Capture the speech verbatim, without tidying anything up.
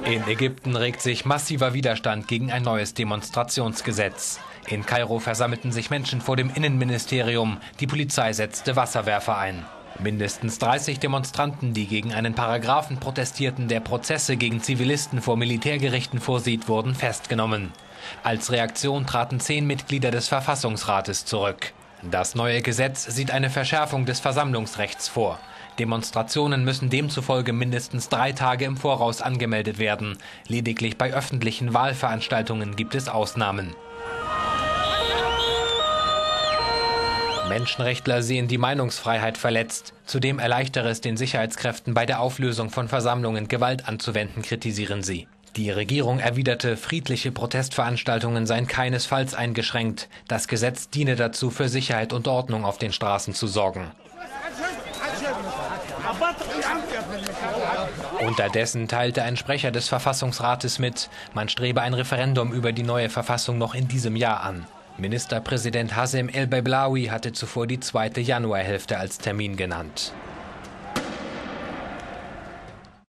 In Ägypten regt sich massiver Widerstand gegen ein neues Demonstrationsgesetz. In Kairo versammelten sich Menschen vor dem Innenministerium. Die Polizei setzte Wasserwerfer ein. Mindestens dreißig Demonstranten, die gegen einen Paragraphen protestierten, der Prozesse gegen Zivilisten vor Militärgerichten vorsieht, wurden festgenommen. Als Reaktion traten zehn Mitglieder des Verfassungsrates zurück. Das neue Gesetz sieht eine Verschärfung des Versammlungsrechts vor. Demonstrationen müssen demzufolge mindestens drei Tage im Voraus angemeldet werden. Lediglich bei öffentlichen Wahlveranstaltungen gibt es Ausnahmen. Menschenrechtler sehen die Meinungsfreiheit verletzt. Zudem erleichtere es den Sicherheitskräften bei der Auflösung von Versammlungen, Gewalt anzuwenden, kritisieren sie. Die Regierung erwiderte, friedliche Protestveranstaltungen seien keinesfalls eingeschränkt. Das Gesetz diene dazu, für Sicherheit und Ordnung auf den Straßen zu sorgen. Unterdessen teilte ein Sprecher des Verfassungsrates mit, man strebe ein Referendum über die neue Verfassung noch in diesem Jahr an. Ministerpräsident Hasem El-Bablaoui hatte zuvor die zweite Januarhälfte als Termin genannt.